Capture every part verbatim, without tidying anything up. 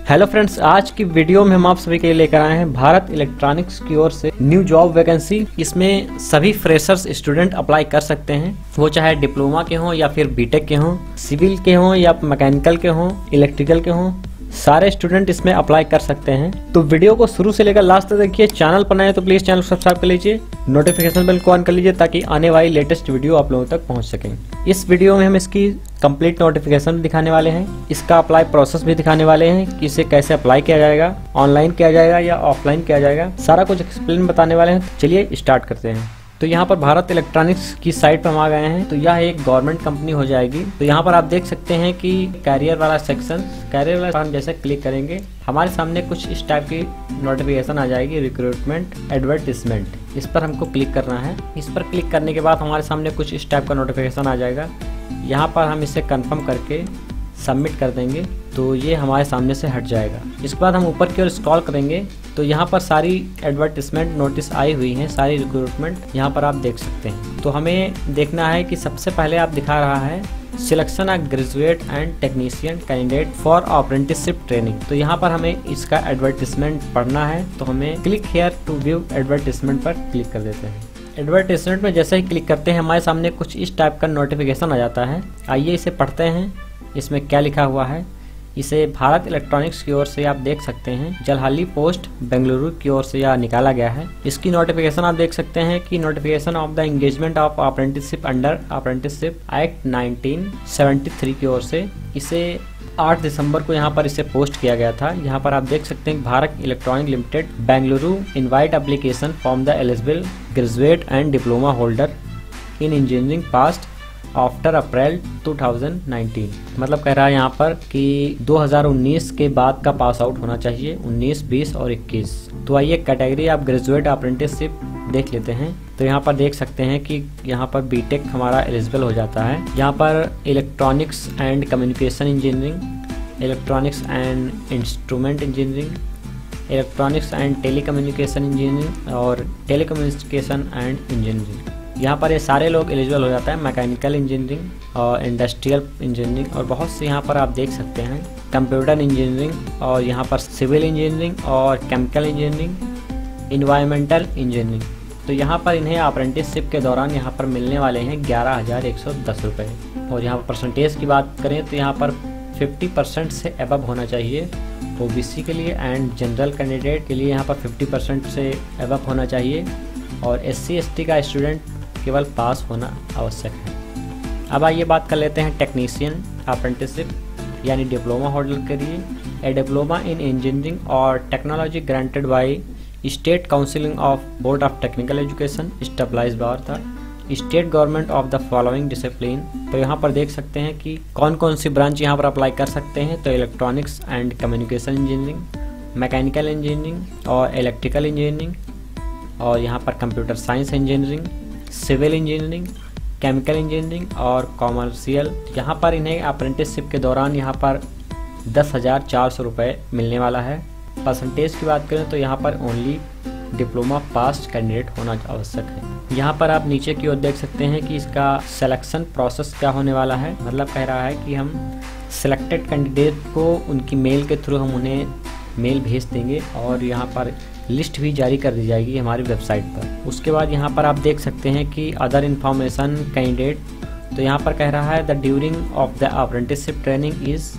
Hello friends, आज की video में हम आप सभी के लिए लेकर आए हैं भारत इलेक्ट्रॉनिक्स की ओर से न्यू जॉब वैकेंसी। इसमें सभी फ्रेशर्स स्टूडेंट अप्लाई कर सकते हैं, वो चाहे डिप्लोमा के हों या फिर बीटेक के हों, सिविल के हों या मैकेनिकल के हों, इलेक्ट्रिकल के हों, सारे स्टूडेंट इसमें अप्लाई कर सकते हैं। तो वीडियो को शुरू से लेकर लास्ट तक देखिए। चैनल पर नए हैं तो प्लीज चैनल को सब्सक्राइब कर लीजिए, नोटिफिकेशन बेल को ऑन कर लीजिए ताकि आने वाली लेटेस्ट वीडियो आप लोगों तक पहुंच सकें। इस वीडियो में हम इसकी कंप्लीट नोटिफिकेशन दिखाने वाले हैं, इसका अप्लाई प्रोसेस भी दिखाने वाले हैं कि इसे कैसे अप्लाई किया जाएगा, ऑनलाइन किया जाएगा या ऑफलाइन किया जाएगा, सारा कुछ एक्सप्लेन बताने वाले हैं। तो चलिए स्टार्ट करते हैं। तो यहाँ पर भारत इलेक्ट्रॉनिक्स की साइट पर हम आ गए हैं। तो यह एक गवर्नमेंट कंपनी हो जाएगी। तो यहाँ पर आप देख सकते हैं कि कैरियर वाला सेक्शन, कैरियर वाला हम जैसे क्लिक करेंगे हमारे सामने कुछ इस टाइप की नोटिफिकेशन आ जाएगी, रिक्रूटमेंट एडवर्टिजमेंट। इस पर हमको क्लिक करना है। इस पर क्लिक करने के बाद हमारे सामने कुछ इस टाइप का नोटिफिकेशन आ जाएगा। यहाँ पर हम इसे कंफर्म करके सबमिट कर देंगे तो ये हमारे सामने से हट जाएगा। इसके बाद हम ऊपर की ओर स्क्रॉल करेंगे तो यहाँ पर सारी एडवर्टिजमेंट नोटिस आई हुई हैं, सारी रिक्रूटमेंट यहाँ पर आप देख सकते हैं। तो हमें देखना है कि सबसे पहले आप दिखा रहा है selection of graduate and technician candidate for apprenticeship training. तो यहाँ पर हमें इसका एडवर्टिजमेंट पढ़ना है। तो हमें click here to view advertisement पर क्लिक कर देते हैं। एडवर्टिजमेंट में जैसे ही क्लिक करते हैं हमारे सामने कुछ इस टाइप का नोटिफिकेशन आ जाता है। आइए इसे पढ़ते हैं, इसमें क्या लिखा हुआ है। इसे भारत इलेक्ट्रॉनिक्स की ओर से आप देख सकते हैं, जलहाली पोस्ट बेंगलुरु की ओर से यह निकाला गया है। इसकी नोटिफिकेशन आप देख सकते हैं कि notification of the engagement of apprenticeship under apprenticeship act nineteen seventy three की ओर से इसे आठ दिसंबर को यहाँ पर इसे पोस्ट किया गया था। यहाँ पर आप देख सकते हैं Bharat electronic limited Bengaluru invite application from the eligible graduate and diploma holder in engineering past after April two thousand nineteen. मतलब कह रहा है यहाँ पर कि दो हज़ार उन्नीस के बाद का पास आउट होना चाहिए, उन्नीस, बीस और इक्कीस। तो आइए कैटेगरी ऑफ ग्रेजुएट अप्रेंटिसशिप देख लेते हैं। तो यहाँ पर देख सकते हैं कि यहाँ पर बीटेक हमारा एलिजिबल हो जाता है। यहाँ पर electronics and communication engineering, electronics and instrument engineering, electronics and telecommunication engineering और टेलीकम्युनिकेशन एंड इंजीनियरिंग। यहाँ पर ये सारे लोग एलिजिबल हो जाता है। मैकेनिकल इंजीनियरिंग और इंडस्ट्रियल इंजीनियरिंग और बहुत से यहाँ पर आप देख सकते हैं कंप्यूटर इंजीनियरिंग और यहाँ पर सिविल इंजीनियरिंग और केमिकल इंजीनियरिंग, इन्वायरमेंटल इंजीनियरिंग। तो यहाँ पर इन्हें अप्रेंटिसशिप के दौरान यहाँ पर मिलने वाले हैं ग्यारह हज़ार एक सौ दस रुपये। और यहाँ पर परसेंटेज की बात करें तो यहाँ पर फिफ्टी परसेंट से अबव होना चाहिए ओबीसी के लिए, एंड जनरल कैंडिडेट के लिए यहाँ पर फिफ्टी परसेंट से अबव होना चाहिए, और एस सी एस टी का स्टूडेंट केवल पास होना आवश्यक है। अब आइए बात कर लेते हैं टेक्नीशियन अप्रेंटिसशिप यानी डिप्लोमा होल्डर के लिए। ए डिप्लोमा इन इंजीनियरिंग और technology granted by state council of board of technical education established by था state government of the following discipline. तो यहाँ पर देख सकते हैं कि कौन कौन सी ब्रांच यहाँ पर अप्लाई कर सकते हैं। तो electronics and communication engineering, mechanical engineering और इलेक्ट्रिकल इंजीनियरिंग, और यहाँ पर computer science engineering, civil engineering, chemical engineering और कॉमर्शियल। यहाँ पर इन्हें अप्रेंटिसशिप के दौरान यहाँ पर दस हज़ार चार सौ रुपये मिलने वाला है। परसेंटेज की बात करें तो यहाँ पर ओनली डिप्लोमा पास कैंडिडेट होना आवश्यक है। यहाँ पर आप नीचे की ओर देख सकते हैं कि इसका सिलेक्शन प्रोसेस क्या होने वाला है। मतलब कह रहा है कि हम सिलेक्टेड कैंडिडेट को उनकी मेल के थ्रू हम उन्हें मेल भेज देंगे और यहाँ पर लिस्ट भी जारी कर दी जाएगी हमारी वेबसाइट पर। उसके बाद यहाँ पर आप देख सकते हैं कि अदर इन्फॉर्मेशन कैंडिडेट। तो यहाँ पर कह रहा है the during of the apprenticeship training is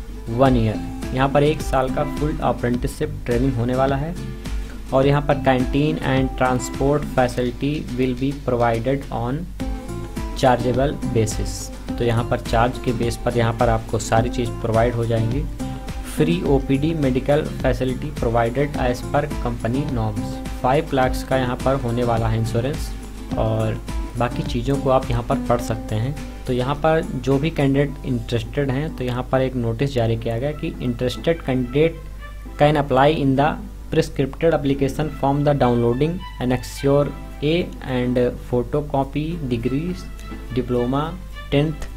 one year. यहाँ पर एक साल का फुल अप्रेंटिसशिप ट्रेनिंग होने वाला है। और यहाँ पर canteen and transport facility will be provided on chargeable basis. तो यहाँ पर चार्ज के बेस पर यहाँ पर आपको सारी चीज़ प्रोवाइड हो जाएंगी। Free OPD medical facility provided as per company norms. Five lakh का यहाँ पर होने वाला है इंश्योरेंस, और बाकी चीज़ों को आप यहाँ पर पढ़ सकते हैं। तो यहाँ पर जो भी कैंडिडेट इंटरेस्टेड हैं तो यहाँ पर एक नोटिस जारी किया गया कि interested candidate can apply in the prescribed application from the downloading annexure A and photo copy degree diploma tenth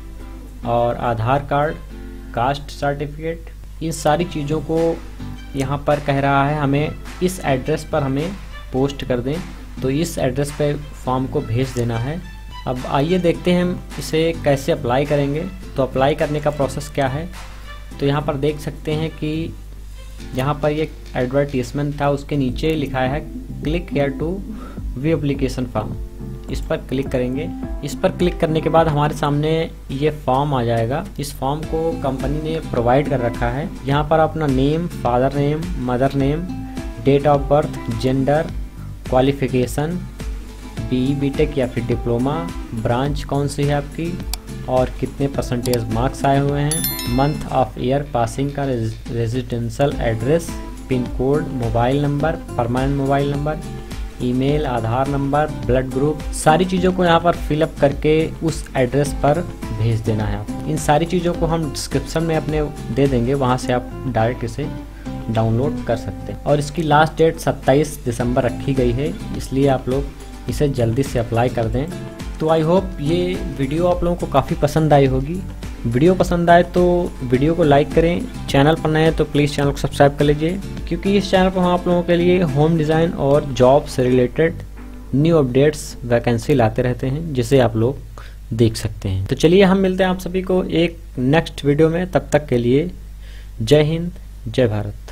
और आधार कार्ड कास्ट सर्टिफिकेट। इन सारी चीज़ों को यहाँ पर कह रहा है हमें इस एड्रेस पर हमें पोस्ट कर दें। तो इस एड्रेस पे फॉर्म को भेज देना है। अब आइए देखते हैं हम इसे कैसे अप्लाई करेंगे। तो अप्लाई करने का प्रोसेस क्या है, तो यहाँ पर देख सकते हैं कि यहाँ पर ये एडवर्टीजमेंट था, उसके नीचे लिखा है click here to view application form. इस पर क्लिक करेंगे। इस पर क्लिक करने के बाद हमारे सामने ये फॉर्म आ जाएगा। इस फॉर्म को कंपनी ने प्रोवाइड कर रखा है। यहाँ पर अपना name, father name, mother name, date of birth, gender, qualification, B BTech या फिर डिप्लोमा, ब्रांच कौन सी है आपकी और कितने परसेंटेज मार्क्स आए हुए हैं, मंथ ऑफ ईयर पासिंग का, residential address, pin code, mobile number, permanent mobile number, email, Aadhaar number, blood group, सारी चीज़ों को यहाँ पर फिलअप करके उस एड्रेस पर भेज देना है। इन सारी चीज़ों को हम डिस्क्रिप्शन में अपने दे देंगे, वहाँ से आप डायरेक्ट इसे डाउनलोड कर सकते हैं। और इसकी लास्ट डेट सत्ताईस दिसंबर रखी गई है, इसलिए आप लोग इसे जल्दी से अप्लाई कर दें। तो आई होप ये वीडियो आप लोगों को काफ़ी पसंद आई होगी। वीडियो पसंद आए तो वीडियो को लाइक करें, चैनल पर नए हैं तो प्लीज़ चैनल को सब्सक्राइब कर लीजिए, क्योंकि इस चैनल पर हम आप लोगों के लिए होम डिज़ाइन और जॉब से रिलेटेड न्यू अपडेट्स, वैकेंसी लाते रहते हैं, जिसे आप लोग देख सकते हैं। तो चलिए हम मिलते हैं आप सभी को एक नेक्स्ट वीडियो में। तब तक के लिए जय हिंद, जय भारत।